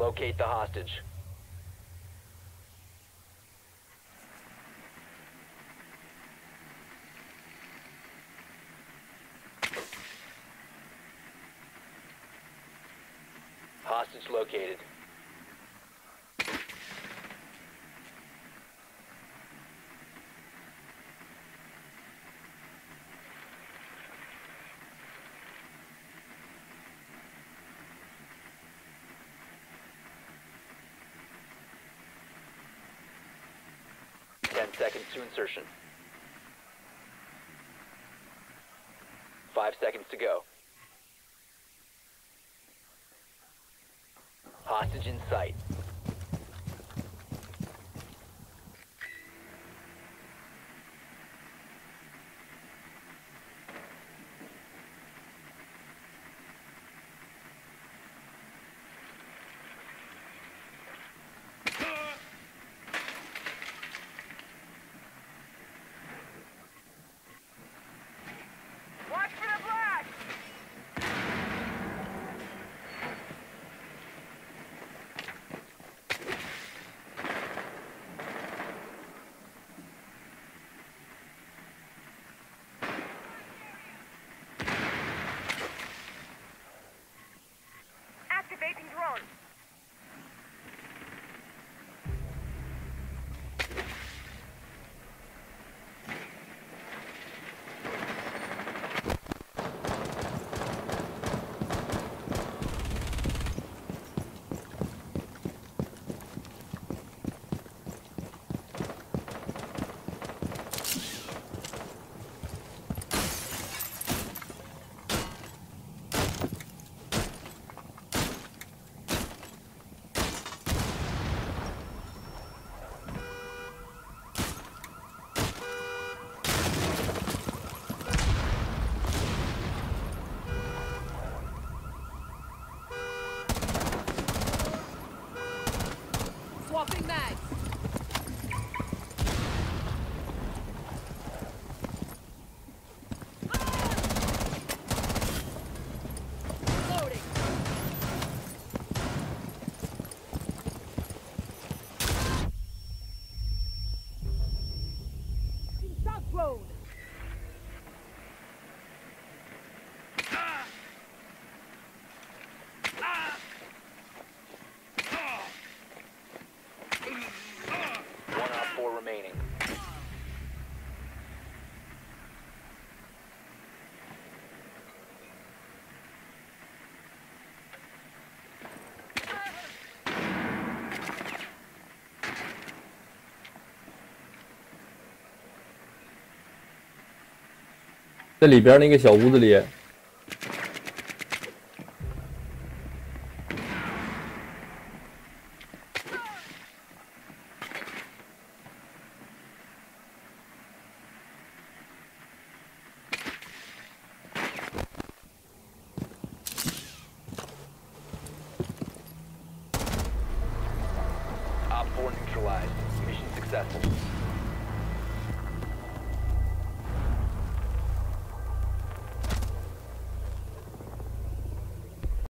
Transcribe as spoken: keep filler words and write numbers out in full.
Locate the hostage. Hostage located. Ten seconds to insertion. Five seconds to go. Hostage in sight. Watch for the blast! Activating drone. Swapping mags. Loading. Stop drone. One op four remaining. Op 在里边那个小屋子里。 Op four neutralized. Mission successful.